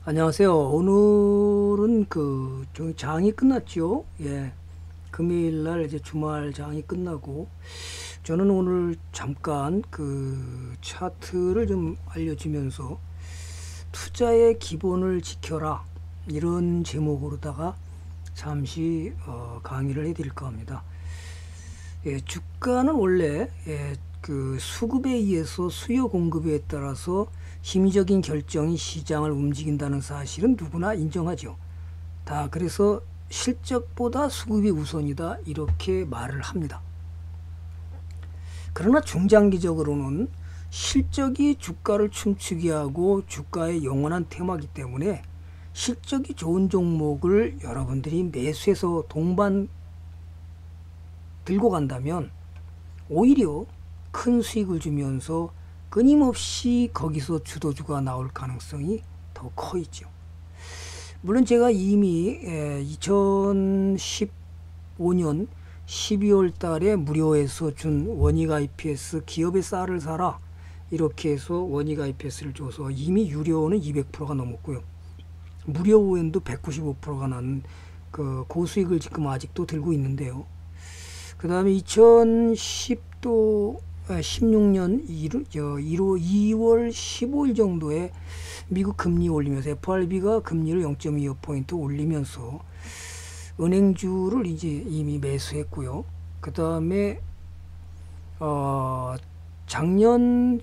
안녕하세요. 오늘은 장이 끝났죠. 예. 금요일 날 이제 주말 장이 끝나고 저는 오늘 잠깐 차트를 좀 알려주면서 투자의 기본을 지켜라 이런 제목으로다가 잠시 강의를 해드릴까 합니다. 예, 주가는 원래 수급에 의해서 수요 공급에 따라서 심리적인 결정이 시장을 움직인다는 사실은 누구나 인정하죠. 그래서 실적보다 수급이 우선이다 이렇게 말을 합니다. 그러나 중장기적으로는 실적이 주가를 춤추게 하고 주가의 영원한 테마이기 때문에 실적이 좋은 종목을 여러분들이 매수해서 동반 들고 간다면 오히려 큰 수익을 주면서 끊임없이 거기서 주도주가 나올 가능성이 더 커 있죠. 물론 제가 이미 2015년 12월 달에 무료에서 준 원익 IPS 기업의 쌀을 사라 이렇게 해서 원익 IPS를 줘서 이미 유료는 200%가 넘었고요. 무료 후에도 195%가 나는 고수익을 지금 아직도 들고 있는데요. 그 다음에 2010도 16년 2월 15일 정도에 미국 금리 올리면서 FRB가 금리를 0.25포인트 올리면서 은행주를 이제 이미 매수했고요. 그 다음에 작년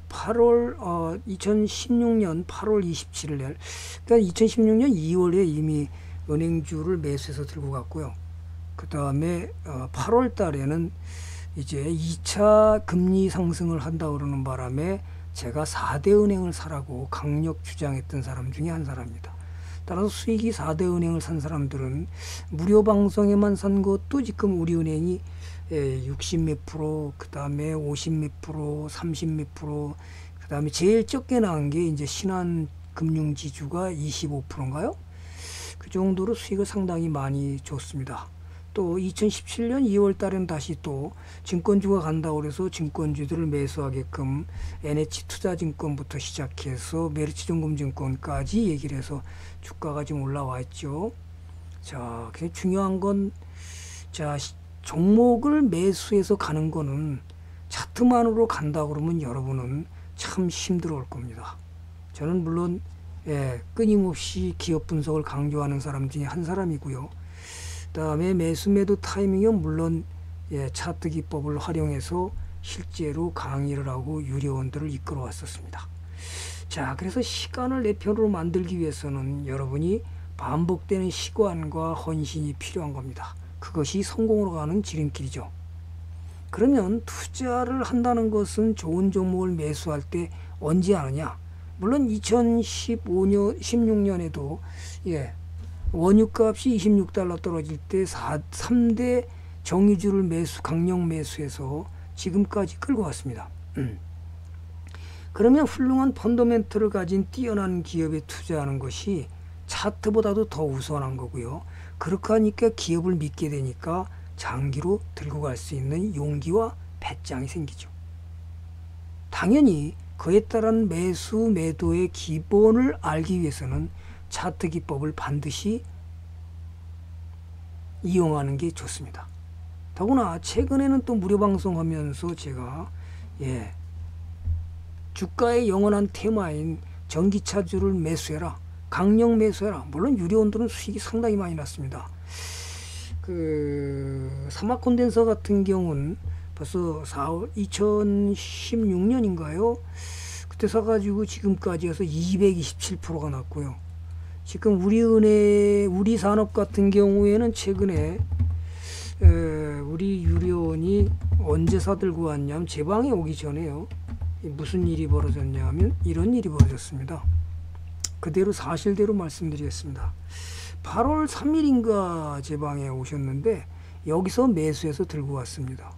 2016년 8월 27일 날, 그러니까 2016년 2월에 이미 은행주를 매수해서 들고 갔고요. 그 다음에 8월 달에는 이제 2차 금리 상승을 한다 그러는 바람에 제가 4대 은행을 사라고 강력 주장했던 사람 중에 한 사람입니다. 따라서 수익이 4대 은행을 산 사람들은 무료 방송에만 산 것도 지금 우리은행이 60 몇 프로, 그 다음에 50 몇 프로, 30 몇 프로, 그 다음에 제일 적게 나온 게 이제 신한금융지주가 25%인가요? 그 정도로 수익을 상당히 많이 줬습니다. 또 2017년 2월 달에는 다시 또 증권주가 간다고 그래서 증권주들을 매수하게끔 NH투자증권부터 시작해서 메리츠증권까지 얘기를 해서 주가가 좀 올라와 있죠. 자, 중요한 건 종목을 매수해서 가는 거는 차트만으로 간다 그러면 여러분은 참 힘들어 올 겁니다. 저는 물론 끊임없이 기업 분석을 강조하는 사람 중에 한 사람이고요. 그 다음에 매수 매도 타이밍은 물론 차트 기법을 활용해서 실제로 강의를 하고 유료원들을 이끌어 왔었습니다. 자, 그래서 시간을 내 편으로 만들기 위해서는 여러분이 반복되는 시간과 헌신이 필요한 겁니다. 그것이 성공으로 가는 지름길이죠. 그러면 투자를 한다는 것은 좋은 종목을 매수할 때 언제 하느냐? 물론 2015년, 16년에도 원유값이 26달러 떨어질 때 3대 정유주를 강력 매수해서 지금까지 끌고 왔습니다. 그러면 훌륭한 펀더멘털을 가진 뛰어난 기업에 투자하는 것이 차트보다도 더 우선한 거고요. 그렇게 하니까 기업을 믿게 되니까 장기로 들고 갈 수 있는 용기와 배짱이 생기죠. 당연히 그에 따른 매수 매도의 기본을 알기 위해서는 차트 기법을 반드시 이용하는 게 좋습니다. 더구나 최근에는 또 무료 방송하면서 제가 주가의 영원한 테마인 전기차주를 매수해라, 강력 매수해라. 물론 유료원들은 수익이 상당히 많이 났습니다. 사막 콘덴서 같은 경우는 벌써 2016년인가요? 그때 사가지고 지금까지 해서 227%가 났고요. 지금 우리 산업 같은 경우에는 최근에 우리 유료원이 언제 사들고 왔냐면 제 방에 오기 전에요. 무슨 일이 벌어졌냐면 이런 일이 벌어졌습니다. 그대로 사실대로 말씀드리겠습니다. 8월 3일인가 제 방에 오셨는데 여기서 매수해서 들고 왔습니다.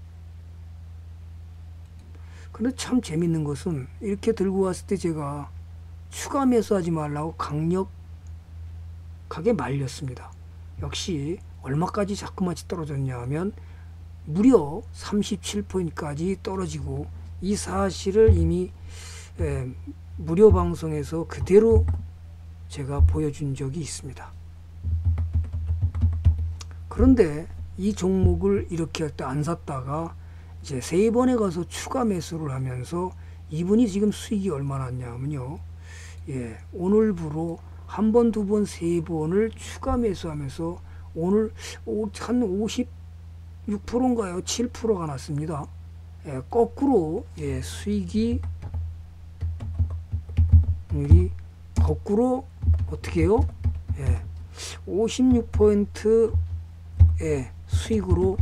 근데 참 재밌는 것은 이렇게 들고 왔을 때 제가 추가 매수하지 말라고 강력하게 말렸습니다. 역시 얼마까지 자꾸마치 떨어졌냐 하면 무려 37포인트까지 떨어지고 이 사실을 이미 무료 방송에서 그대로 제가 보여준 적이 있습니다. 그런데 이 종목을 이렇게 할 때 안 샀다가 이제 3번에 가서 추가 매수를 하면서 이분이 지금 수익이 얼마나 났냐면요. 예, 오늘부로 한 번, 두 번, 3번을 추가 매수하면서 오늘 한 56%인가요? 7%가 났습니다. 예, 거꾸로 예, 수익이 거꾸로 어떻게 해요? 예, 56%의 수익으로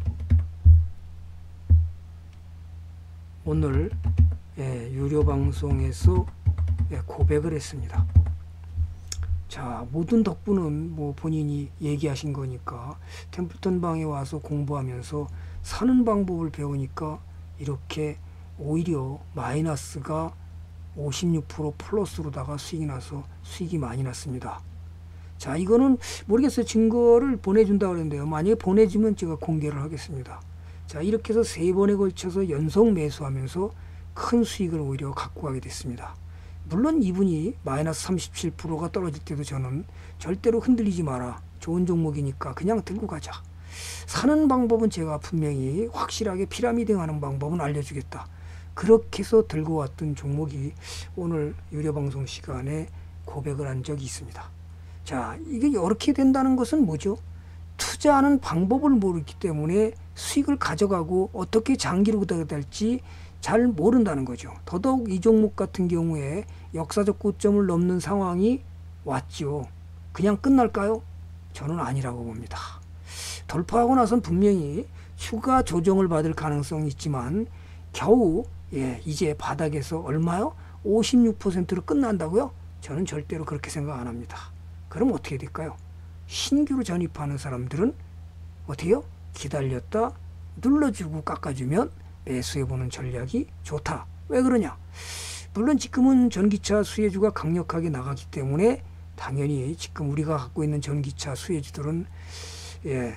오늘 예, 유료 방송에서 예, 고백을 했습니다. 자, 모든 덕분은 뭐 본인이 얘기하신 거니까 템플턴 방에 와서 공부하면서 사는 방법을 배우니까 이렇게 오히려 마이너스가 56% 플러스로다가 수익이 나서 수익이 많이 났습니다. 자, 이거는 모르겠어요. 증거를 보내준다고 그랬는데요. 만약에 보내주면 제가 공개를 하겠습니다. 자, 이렇게 해서 3번에 걸쳐서 연속 매수하면서 큰 수익을 오히려 갖고 가게 됐습니다. 물론 이분이 마이너스 37%가 떨어질 때도 저는 절대로 흔들리지 마라. 좋은 종목이니까 그냥 들고 가자. 사는 방법은 제가 분명히 확실하게 피라미딩하는 방법은 알려주겠다. 그렇게 해서 들고 왔던 종목이 오늘 유료방송 시간에 고백을 한 적이 있습니다. 자, 이게 이렇게 된다는 것은 뭐죠? 투자하는 방법을 모르기 때문에 수익을 가져가고 어떻게 장기로 가져갈지 잘 모른다는 거죠. 더더욱 이 종목 같은 경우에 역사적 고점을 넘는 상황이 왔죠. 그냥 끝날까요? 저는 아니라고 봅니다. 돌파하고 나선 분명히 추가 조정을 받을 가능성이 있지만 겨우 예, 이제 바닥에서 얼마요? 56%로 끝난다고요? 저는 절대로 그렇게 생각 안 합니다. 그럼 어떻게 될까요? 신규로 전입하는 사람들은 어떻게 해요? 기다렸다 눌러주고 깎아주면 매수해보는 전략이 좋다. 왜 그러냐? 물론 지금은 전기차 수혜주가 강력하게 나가기 때문에 당연히 지금 우리가 갖고 있는 전기차 수혜주들은 예,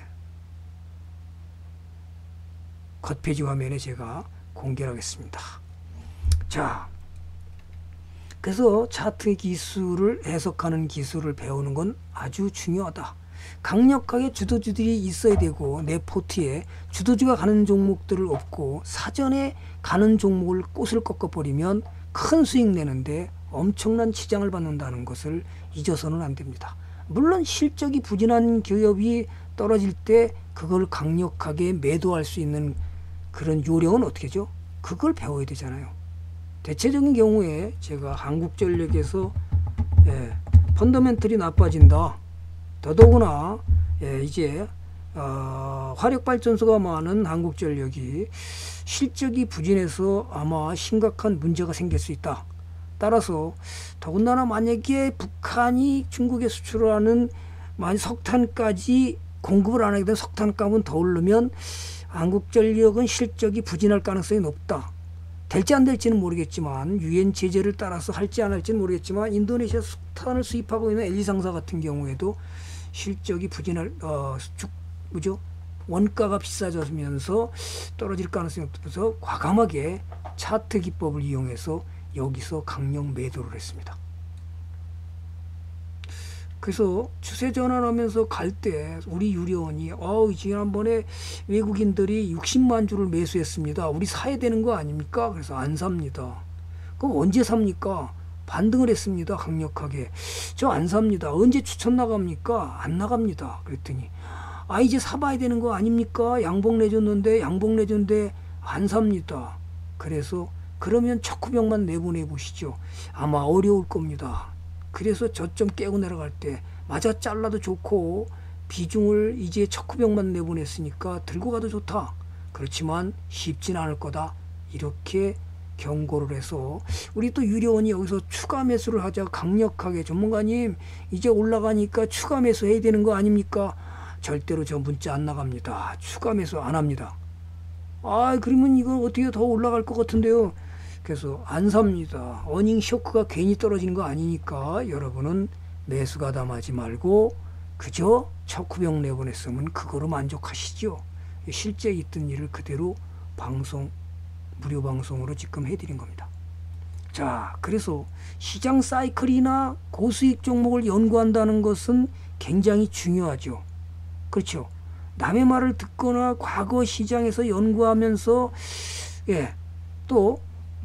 겉페이지 화면에 제가 공개를 하겠습니다. 자, 그래서 차트 기술을 해석하는 기술을 배우는 건 아주 중요하다. 강력하게 주도주들이 있어야 되고 내 포트에 주도주가 가는 종목들을 없고 사전에 가는 종목을 꽃을 꺾어버리면 큰 수익 내는데 엄청난 지장을 받는다는 것을 잊어서는 안 됩니다. 물론 실적이 부진한 기업이 떨어질 때 그걸 강력하게 매도할 수 있는 그런 요령은 어떻게 죠? 그걸 배워야 되잖아요. 대체적인 경우에 제가 한국전력에서 예, 펀더멘털이 나빠진다. 더더구나 예, 이제 화력발전소가 많은 한국전력이 실적이 부진해서 아마 심각한 문제가 생길 수 있다. 따라서 더군다나 만약에 북한이 중국에 수출하는 석탄까지 공급을 안 하게 되면 석탄값은 더 오르면 한국전력은 실적이 부진할 가능성이 높다. 될지 안 될지는 모르겠지만 유엔 제재를 따라서 할지 안 할지는 모르겠지만 인도네시아 석탄을 수입하고 있는 엘리상사 같은 경우에도 실적이 부진할 원가가 비싸져면서 떨어질 가능성이 높아서 과감하게 차트 기법을 이용해서 여기서 강력 매도를 했습니다. 그래서 추세 전환하면서 갈 때 우리 유료원이 지난번에 외국인들이 60만 주를 매수했습니다. 우리 사야 되는 거 아닙니까? 그래서 안 삽니다. 그럼 언제 삽니까? 반등을 했습니다. 강력하게. 저 안 삽니다. 언제 추천 나갑니까? 안 나갑니다. 그랬더니 이제 사봐야 되는 거 아닙니까? 양봉 내줬는데 안 삽니다. 그래서 그러면 척후병만 내보내 보시죠. 아마 어려울 겁니다. 그래서 저점 깨고 내려갈 때 맞아 잘라도 좋고 비중을 이제 척후병만 내보냈으니까 들고 가도 좋다. 그렇지만 쉽진 않을 거다. 이렇게 경고를 해서 우리 또 유료원이 여기서 추가 매수를 하자 강력하게 전문가님 이제 올라가니까 추가 매수 해야 되는 거 아닙니까? 절대로 저 문자 안 나갑니다. 추가 매수 안 합니다. 그러면 이거 어떻게 더 올라갈 것 같은데요. 그래서 안 삽니다. 어닝 쇼크가 괜히 떨어지는 거 아니니까 여러분은 매수 가담하지 말고 그저 척후병 내보냈으면 그거로 만족하시죠. 실제 있던 일을 그대로 무료 방송으로 지금 해드린 겁니다. 자, 그래서 시장 사이클이나 고수익 종목을 연구한다는 것은 굉장히 중요하죠. 그렇죠. 남의 말을 듣거나 과거 시장에서 연구하면서 또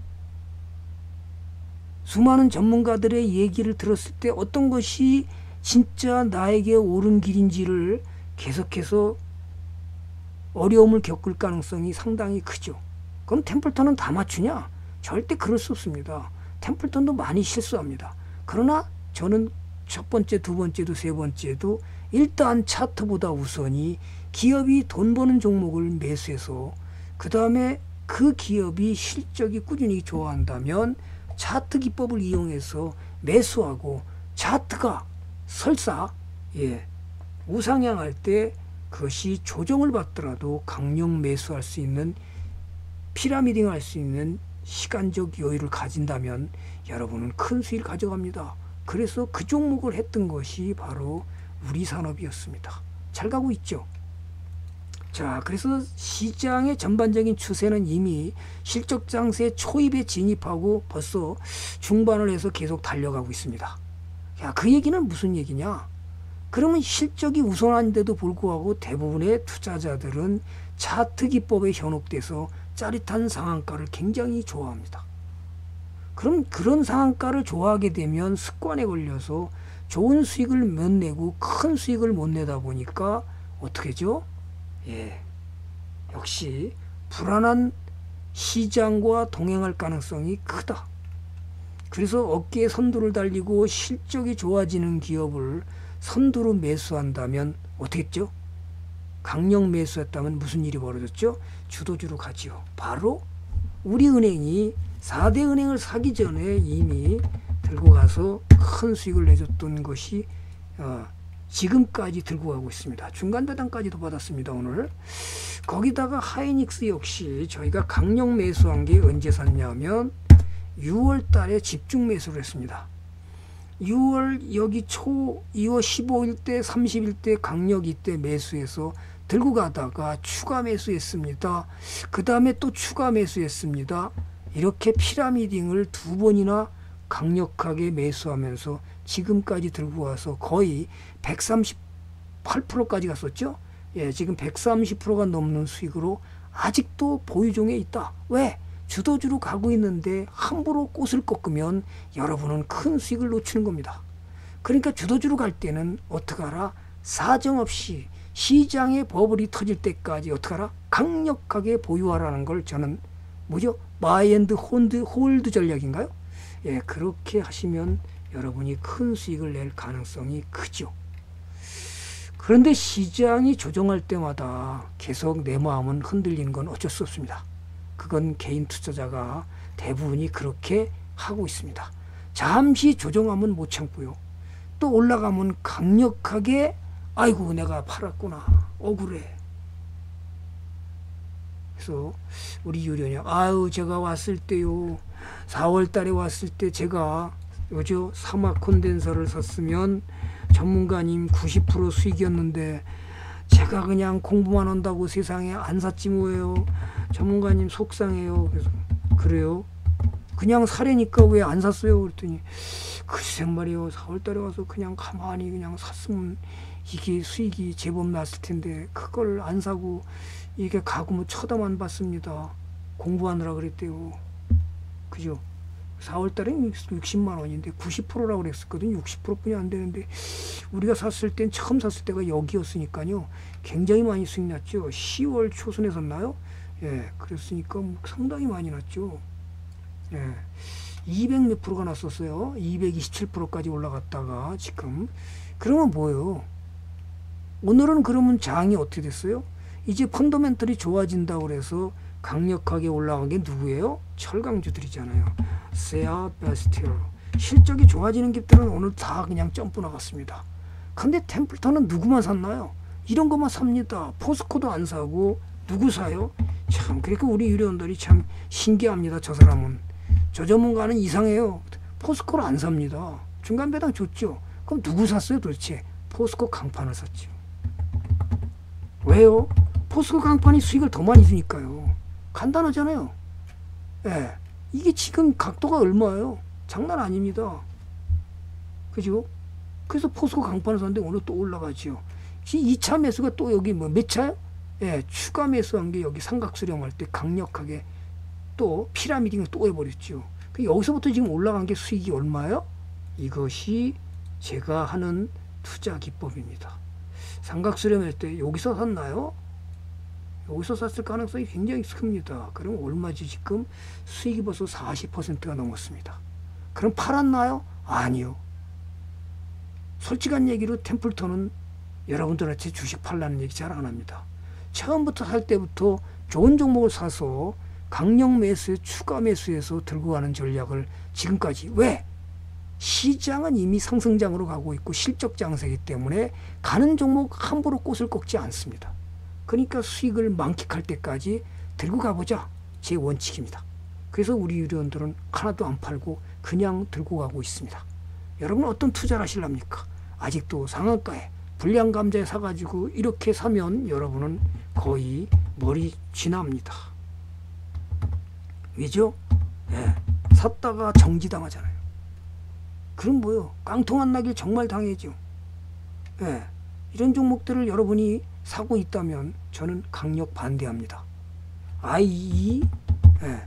수많은 전문가들의 얘기를 들었을 때 어떤 것이 진짜 나에게 옳은 길인지를 계속해서 어려움을 겪을 가능성이 상당히 크죠. 그럼 템플턴은 다 맞추냐? 절대 그럴 수 없습니다. 템플턴도 많이 실수합니다. 그러나 저는 첫 번째, 두 번째도 세 번째도 일단 차트보다 우선이 기업이 돈 버는 종목을 매수해서 그 다음에 그 기업이 실적이 꾸준히 좋아한다면 차트 기법을 이용해서 매수하고 차트가 설사 우상향할 때 그것이 조정을 받더라도 강력 매수할 수 있는 피라미딩 할 수 있는 시간적 여유를 가진다면 여러분은 큰 수익을 가져갑니다. 그래서 그 종목을 했던 것이 바로 우리 산업이었습니다. 잘 가고 있죠. 자, 그래서 시장의 전반적인 추세는 이미 실적 장세 초입에 진입하고 벌써 중반을 해서 계속 달려가고 있습니다. 야, 그 얘기는 무슨 얘기냐? 그러면 실적이 우선한데도 불구하고 대부분의 투자자들은 차트 기법에 현혹돼서 짜릿한 상한가를 굉장히 좋아합니다. 그럼 그런 상한가를 좋아하게 되면 습관에 걸려서 좋은 수익을 못 내고 큰 수익을 못 내다 보니까 어떻게죠? 역시 불안한 시장과 동행할 가능성이 크다. 그래서 어깨에 선두를 달리고 실적이 좋아지는 기업을 선두로 매수한다면 어떻게 했죠? 강력 매수했다면 무슨 일이 벌어졌죠? 주도주로 가지요. 바로 우리은행이 4대 은행을 사기 전에 이미 들고 가서 큰 수익을 내줬던 것이 지금까지 들고 가고 있습니다. 중간 배당까지도 받았습니다. 오늘 거기다가 하이닉스 역시 저희가 강력 매수한 게 언제 샀냐면 6월 달에 집중 매수를 했습니다. 6월 여기 2월 15일 때 30일 때 강력 이때 매수해서 들고 가다가 추가 매수했습니다. 그 다음에 또 추가 매수했습니다. 이렇게 피라미딩을 두 번이나 강력하게 매수하면서 지금까지 들고 와서 거의 138%까지 갔었죠. 지금 130%가 넘는 수익으로 아직도 보유종에 있다. 왜? 주도주로 가고 있는데 함부로 꽃을 꺾으면 여러분은 큰 수익을 놓치는 겁니다. 그러니까 주도주로 갈 때는 어떡하라? 사정없이 시장의 버블이 터질 때까지 어떡하라? 강력하게 보유하라는 걸 저는 뭐죠? 바이 앤드 홀드 전략인가요? 그렇게 하시면 여러분이 큰 수익을 낼 가능성이 크죠. 그런데 시장이 조정할 때마다 계속 내 마음은 흔들리는 건 어쩔 수 없습니다. 그건 개인 투자자가 대부분이 그렇게 하고 있습니다. 잠시 조정하면 못 참고요. 또 올라가면 강력하게 아이고 내가 팔았구나. 억울해. 그래서 우리 유련이 아유 제가 왔을 때요. 4월 달에 왔을 때 제가 요즘 사막 콘덴서를 샀으면 전문가님 90% 수익이었는데 제가 그냥 공부만 한다고 세상에 안 샀지 뭐예요. 전문가님 속상해요. 그래서 그래요? 그냥 사려니까 왜 안 샀어요? 그랬더니 글쎄 말이에요. 4월 달에 와서 그냥 가만히 그냥 샀으면 이게 수익이 제법 났을 텐데 그걸 안 사고 이게 가고 뭐 쳐다만 봤습니다. 공부하느라 그랬대요. 그죠? 4월 달엔 60만 원인데 90%라고 그랬었거든요. 60%뿐이 안 되는데 우리가 샀을 땐 처음 샀을 때가 여기였으니까요. 굉장히 많이 수익 났죠. 10월 초순에 샀나요? 그랬으니까 상당히 많이 났죠. 200 몇 프로가 났었어요. 227%까지 올라갔다가 지금. 그러면 뭐예요? 오늘은 그러면 장이 어떻게 됐어요? 이제 펀더멘털이 좋아진다고 그래서 강력하게 올라간 게 누구예요? 철강주들이잖아요. 세아, 베스티얼. 실적이 좋아지는 깁들은 오늘 다 그냥 점프 나갔습니다. 근데 템플턴은 누구만 샀나요? 이런 것만 삽니다. 포스코도 안 사고 누구 사요? 참 그러니까 우리 유료원들이 참 신기합니다. 저 사람은. 저 전문가는 이상해요. 포스코를 안 삽니다. 중간 배당 줬죠. 그럼 누구 샀어요 도대체? 포스코 강판을 샀죠. 왜요? 포스코 강판이 수익을 더 많이 주니까요. 간단하잖아요. 이게 지금 각도가 얼마예요? 장난 아닙니다. 그죠? 그래서 포스코 강판을 샀는데 오늘 또 올라가지요. 2차 매수가 또 여기 뭐 몇 차요? 예, 추가 매수한 게 여기 삼각수렴할 때 강력하게 또 피라미딩을 또 해버렸죠. 여기서부터 지금 올라간 게 수익이 얼마예요? 이것이 제가 하는 투자 기법입니다. 삼각수렴할 때 여기서 샀나요? 여기서 샀을 가능성이 굉장히 큽니다. 그럼 얼마지 지금? 수익이 벌써 40%가 넘었습니다. 그럼 팔았나요? 아니요. 솔직한 얘기로 템플턴은 여러분들한테 주식 팔라는 얘기 잘 안 합니다. 처음부터 살 때부터 좋은 종목을 사서 강력 매수에 추가 매수해서 들고 가는 전략을 지금까지. 왜? 시장은 이미 상승장으로 가고 있고 실적 장세이기 때문에 가는 종목 함부로 꽃을 꺾지 않습니다. 그러니까 수익을 만끽할 때까지 들고 가보자. 제 원칙입니다. 그래서 우리 유료원들은 하나도 안 팔고 그냥 들고 가고 있습니다. 여러분은 어떤 투자를 하실랍니까? 아직도 상한가에 불량 감자에 사가지고 이렇게 사면 여러분은 거의 머리 쥐납니다. 왜죠? 예, 샀다가 정지당하잖아요. 그럼 뭐요? 깡통 안 나길 정말 당해죠. 예, 이런 종목들을 여러분이 사고 있다면 저는 강력 반대합니다. IE, 예,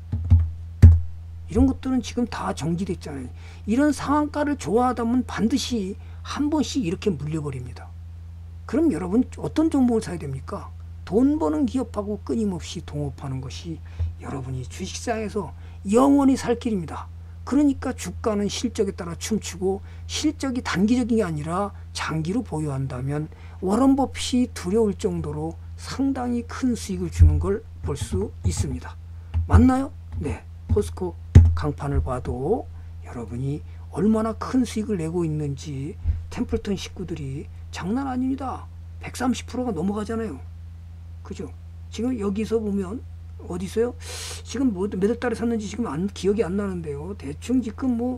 이런 것들은 지금 다 정지됐잖아요. 이런 상한가를 좋아하다면 반드시 한 번씩 이렇게 물려버립니다. 그럼 여러분 어떤 종목을 사야 됩니까? 돈 버는 기업하고 끊임없이 동업하는 것이 여러분이 주식시장에서 영원히 살 길입니다. 그러니까 주가는 실적에 따라 춤추고 실적이 단기적인 게 아니라 장기로 보유한다면 워런 버핏이 두려울 정도로 상당히 큰 수익을 주는 걸 볼 수 있습니다. 맞나요? 네. 포스코 강판을 봐도 여러분이 얼마나 큰 수익을 내고 있는지 템플턴 식구들이 장난 아닙니다. 130%가 넘어가잖아요. 그죠? 지금 여기서 보면 어디서요? 지금 뭐 몇 월 달에 샀는지 지금 기억이 안 나는데요. 대충 지금 뭐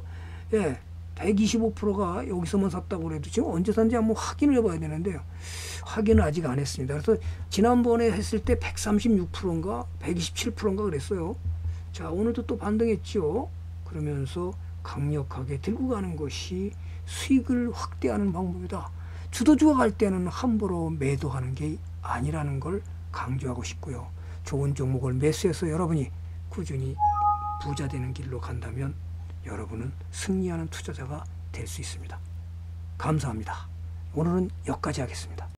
125%가 여기서만 샀다고 해도 지금 언제 샀는지 한번 확인을 해봐야 되는데요. 확인을 아직 안 했습니다. 그래서 지난번에 했을 때 136%인가 127%인가 그랬어요. 자, 오늘도 또 반등했죠. 그러면서 강력하게 들고 가는 것이 수익을 확대하는 방법이다. 주도주가 갈 때는 함부로 매도하는 게 아니라는 걸 강조하고 싶고요. 좋은 종목을 매수해서 여러분이 꾸준히 부자 되는 길로 간다면 여러분은 승리하는 투자자가 될 수 있습니다. 감사합니다. 오늘은 여기까지 하겠습니다.